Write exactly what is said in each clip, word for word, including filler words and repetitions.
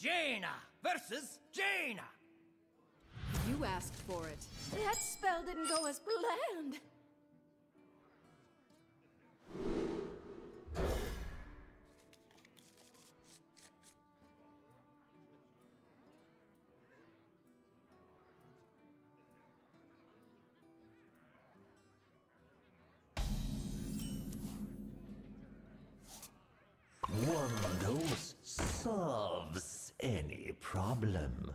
Jaina versus Jaina. You asked for it. That spell didn't go as planned. One dose solves any problem.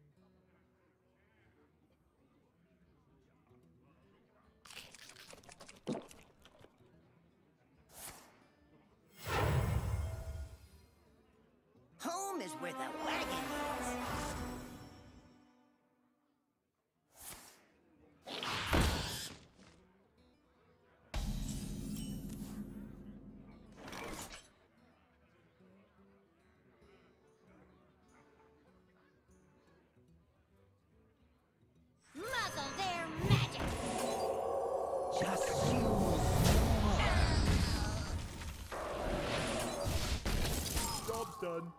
Home is where the wagon is. Muzzle their magic! Just use Job's done.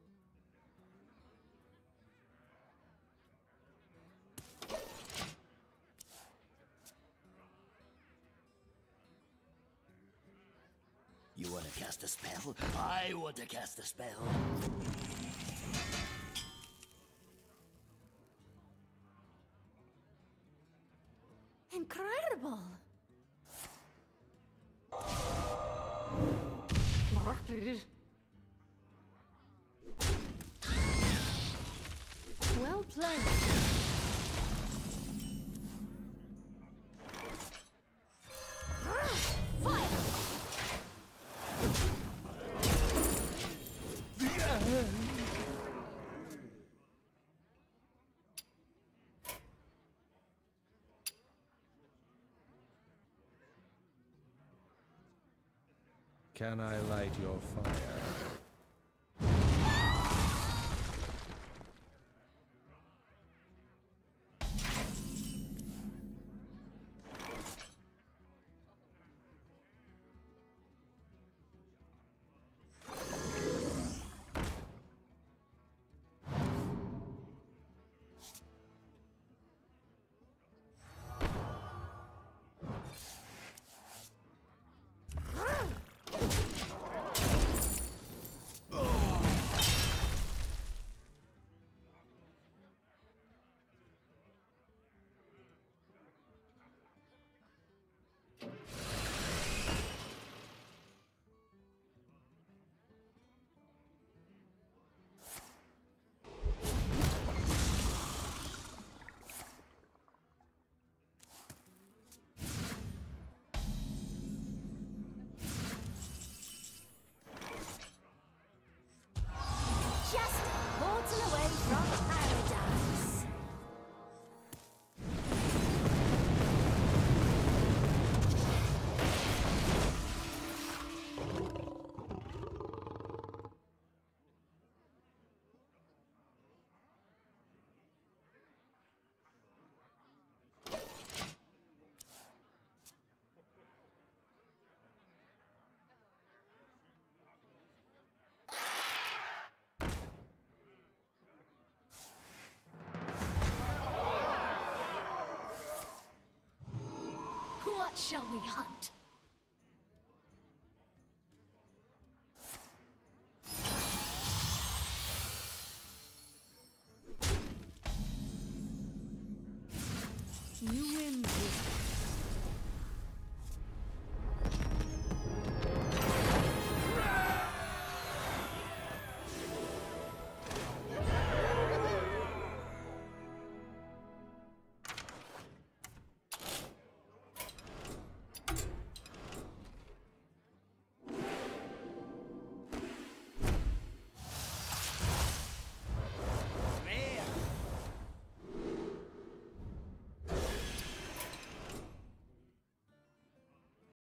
You want to cast a spell? I want to cast a spell. Incredible! Well played. Can I light your fire? Just portal away from paradise. What shall we hunt? You